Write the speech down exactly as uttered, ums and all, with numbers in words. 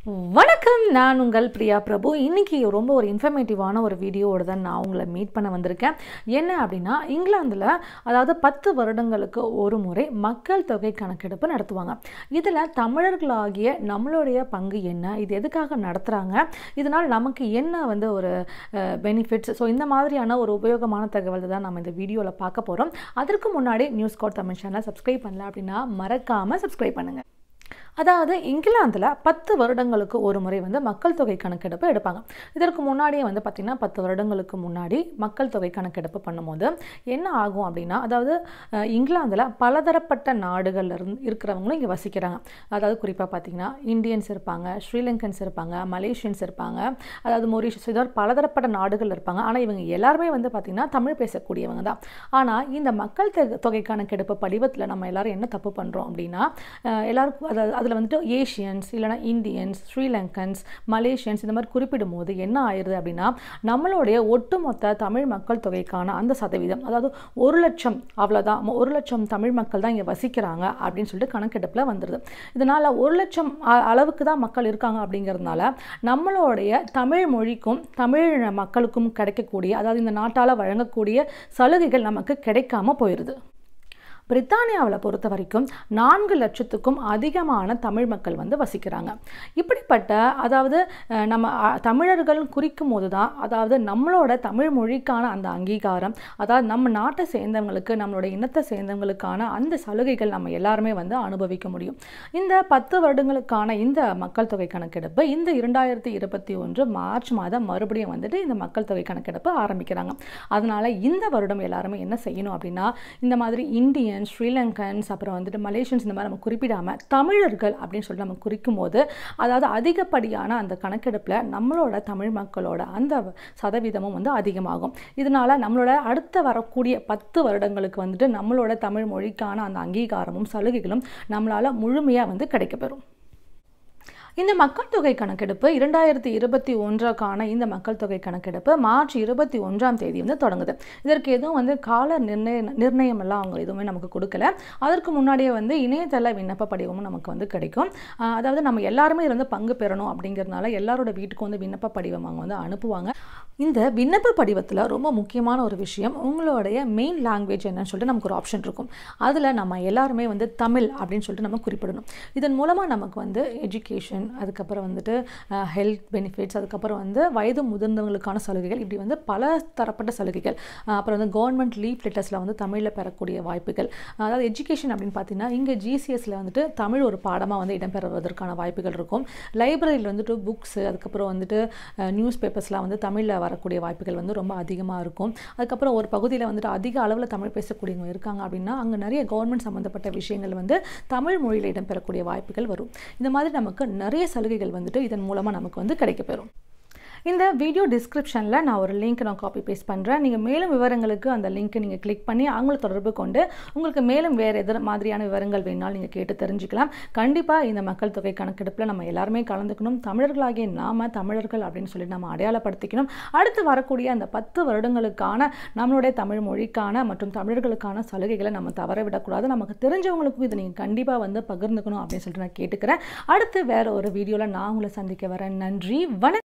வணக்கம், நான் உங்கள் பிரியா பிரபு. இன்றைக்கி ரொம்ப ஒரு இன்ஃபர்மேட்டிவான ஒரு வீடியோவோடு தான் நான் உங்களை மீட் பண்ண வந்திருக்கேன். என்ன அப்படின்னா, இங்கிலாந்தில் அதாவது பத்து வருடங்களுக்கு ஒரு முறை மக்கள் தொகை கணக்கெடுப்பு நடத்துவாங்க. இதில் தமிழர்களாகிய நம்மளுடைய பங்கு என்ன, இது எதுக்காக நடத்துகிறாங்க, இதனால் நமக்கு என்ன வந்து ஒரு பெனிஃபிட்ஸ், ஸோ இந்த மாதிரியான ஒரு உபயோகமான தகவல் தான் நம்ம இந்த வீடியோவில் பார்க்க போகிறோம். அதற்கு முன்னாடி நியூஸ் கோட் தமிழ் சேனலை சப்ஸ்கிரைப் பண்ணல அப்படின்னா மறக்காமல் சப்ஸ்கிரைப் பண்ணுங்கள். அதாவது இங்கிலாந்தில் பத்து வருடங்களுக்கு ஒரு முறை வந்து மக்கள் தொகை கணக்கெடுப்பு எடுப்பாங்க. இதற்கு முன்னாடியே வந்து பார்த்திங்கன்னா பத்து வருடங்களுக்கு முன்னாடி மக்கள் தொகை கணக்கெடுப்பு பண்ணும்போது என்ன ஆகும் அப்படின்னா, அதாவது இங்கிலாந்தில் பலதரப்பட்ட நாடுகளில் இருந்து இருக்கிறவங்களும் இங்கே வசிக்கிறாங்க. அதாவது குறிப்பாக பார்த்திங்கன்னா இந்தியன்ஸ் இருப்பாங்க, ஸ்ரீலங்கன்ஸ் இருப்பாங்க, மலேசியன்ஸ் இருப்பாங்க, அதாவது மொரிஷியஸ், இதாவது பலதரப்பட்ட நாடுகள் இருப்பாங்க. ஆனால் இவங்க எல்லாருமே வந்து பார்த்திங்கன்னா தமிழ் பேசக்கூடியவங்க தான். ஆனால் இந்த மக்கள் தொகை கணக்கெடுப்பு படிவத்தில் நம்ம எல்லோரும் என்ன தப்பு பண்ணுறோம் அப்படின்னா, எல்லாருக்கும் அதாவது அதில் வந்துட்டு ஏஷியன்ஸ் இல்லைனா இந்தியன்ஸ், ஸ்ரீலங்கன்ஸ், மலேசியன்ஸ் இந்த மாதிரி குறிப்பிடும் போது என்ன ஆயிடுது அப்படின்னா, நம்மளுடைய ஒட்டுமொத்த தமிழ் மக்கள் தொகைக்கான அந்த சதவீதம், அதாவது ஒரு லட்சம் அவ்வளோதான், ஒரு லட்சம் தமிழ் மக்கள் தான் இங்கே வசிக்கிறாங்க அப்படின்னு சொல்லிட்டு கணக்கெடுப்பில் வந்துடுது. இதனால் ஒரு லட்சம் அளவுக்கு தான் மக்கள் இருக்காங்க அப்படிங்கிறதுனால நம்மளுடைய தமிழ் மொழிக்கும் தமிழ் மக்களுக்கும் கிடைக்கக்கூடிய, அதாவது இந்த நாட்டால் வழங்கக்கூடிய சலுகைகள் நமக்கு கிடைக்காம போயிடுது. பிரித்தானியாவில் பொறுத்த வரைக்கும் நான்கு லட்சத்துக்கும் அதிகமான தமிழ் மக்கள் வந்து வசிக்கிறாங்க. இப்படிப்பட்ட அதாவது நம்ம தமிழர்கள் குறிக்கும் போது தான், அதாவது நம்மளோட தமிழ் மொழிக்கான அந்த அங்கீகாரம், அதாவது நம்ம நாட்டை சேர்ந்தவங்களுக்கு, நம்மளோட இனத்தை சேர்ந்தவங்களுக்கான அந்த சலுகைகள் நம்ம எல்லாருமே வந்து அனுபவிக்க முடியும். இந்த பத்து வருடங்களுக்கான இந்த மக்கள் தொகை கணக்கெடுப்பு இந்த இரண்டாயிரத்தி இருபத்தி ஒன்று மார்ச் மாதம் மறுபடியும் வந்துட்டு இந்த மக்கள் தொகை கணக்கெடுப்பு ஆரம்பிக்கிறாங்க. அதனால் இந்த வருடம் எல்லாருமே என்ன செய்யணும் அப்படின்னா, இந்த மாதிரி இந்தியன், ஸ்ரீலங்கன்ஸ், அப்புறம் வந்துட்டு மலேசியன்ஸ் இந்த மாதிரி நம்ம குறிப்பிடாமல் தமிழர்கள் அப்படின்னு சொல்லிட்டு நம்ம குறிக்கும் போது, அதாவது அதிகப்படியான அந்த கணக்கெடுப்பில் நம்மளோட தமிழ் மக்களோட அந்த சதவீதமும் வந்து அதிகமாகும். இதனால் நம்மளோட அடுத்த வரக்கூடிய பத்து வருடங்களுக்கு வந்துட்டு நம்மளோட தமிழ் மொழிக்கான அந்த அங்கீகாரமும் சலுகைகளும் நம்மளால் முழுமையாக வந்து கிடைக்கப்பெறும். இந்த மக்கள் தொகை கணக்கெடுப்பு இரண்டாயிரத்தி இருபத்தி ஒன்றாக்கான இந்த மக்கள் தொகை கணக்கெடுப்பு மார்ச் இருபத்தி ஒன்றாம் தேதி வந்து தொடங்குது. இதற்கு எதுவும் வந்து கால நிர்ணய நிர்ணயம் எல்லாம் அவங்க எதுவுமே நமக்கு கொடுக்கல. அதற்கு முன்னாடியே வந்து இணையதள விண்ணப்ப படிவமும் நமக்கு வந்து கிடைக்கும். அதாவது நம்ம எல்லாருமே இதில் வந்து பங்கு பெறணும் அப்படிங்கிறதுனால எல்லாரோட வீட்டுக்கும் வந்து விண்ணப்ப படிவம் அவங்க வந்து அனுப்புவாங்க. இந்த விண்ணப்ப படிவத்தில் ரொம்ப முக்கியமான ஒரு விஷயம், உங்களுடைய மெயின் லாங்குவேஜ் என்னன்னு சொல்லிட்டு நமக்கு ஒரு ஆப்ஷன் இருக்கும். அதில் நம்ம எல்லாருமே வந்து தமிழ் அப்படின்னு சொல்லிட்டு நம்ம குறிப்பிடணும். இதன் மூலமாக நமக்கு வந்து எஜுகேஷன், அதுக்கப்புறம் வந்துட்டு ஹெல்த் பெனிஃபிட்ஸ், அதுக்கப்புறம் வந்து வயது முதிர்ந்தவங்களுக்கான சலுகைகள், இப்படி வந்து பல தரப்பட்ட சலுகைகள், அப்புறம் வந்து கவர்மெண்ட் லீவ் லெட்டர்ஸில் வந்து தமிழில் பெறக்கூடிய வாய்ப்புகள், அதாவது எஜுகேஷன் அப்படின்னு பார்த்தீங்கன்னா இங்கே ஜிசிஎஸ்சில் வந்துட்டு தமிழ் ஒரு பாடமாக வந்து இடம்பெறுவதற்கான வாய்ப்புகள் இருக்கும். லைப்ரரியில் வந்துட்டு புக்ஸு, அதுக்கப்புறம் வந்துட்டு நியூஸ் பேப்பர்ஸ்லாம் வந்து தமிழில் வரக்கூடிய வாய்ப்புகள் வந்து ரொம்ப அதிகமாக இருக்கும். அதுக்கப்புறம் ஒரு பகுதியில் வந்துட்டு அதிக அளவில் தமிழ் பேசக்கூடியவங்க இருக்காங்க அப்படின்னா அங்கே நிறைய கவர்மெண்ட் சம்மந்தப்பட்ட விஷயங்கள் வந்து தமிழ் மொழியில் இடம்பெறக்கூடிய வாய்ப்புகள் வரும். இந்த மாதிரி நமக்கு நிறைய சலுகைகள் வந்துட்டு இதன் மூலமாக நமக்கு வந்து கிடைக்கப்பெறும். இந்த வீடியோ டிஸ்கிரிப்ஷனில் நான் ஒரு லிங்க் நான் காப்பி பேஸ்ட் பண்ணுறேன். நீங்கள் மேலும் விவரங்களுக்கு அந்த லிங்க்கை நீங்கள் கிளிக் பண்ணி அவங்கள தொடர்பு கொண்டு உங்களுக்கு மேலும் வேறு எது மாதிரியான விவரங்கள் வேணாலும் நீங்கள் கேட்டு தெரிஞ்சுக்கலாம். கண்டிப்பாக இந்த மக்கள் தொகை கணக்கெடுப்பில் நம்ம எல்லாருமே கலந்துக்கணும். தமிழர்களாகிய நாம தமிழர்கள் அப்படின்னு சொல்லி நம்ம அடையாளப்படுத்திக்கணும். அடுத்து வரக்கூடிய அந்த பத்து வருடங்களுக்கான நம்மளுடைய தமிழ் மொழிக்கான மற்றும் தமிழர்களுக்கான சலுகைகளை நம்ம தவற விடக்கூடாது. நமக்கு தெரிஞ்சவங்களுக்கும் இதை நீங்கள் கண்டிப்பாக வந்து பகிர்ந்துக்கணும் அப்படின்னு சொல்லிட்டு நான் கேட்டுக்கிறேன். அடுத்து வேறு ஒரு வீடியோவில் நான் உங்களை சந்திக்க வரேன். நன்றி, வணக்கம்.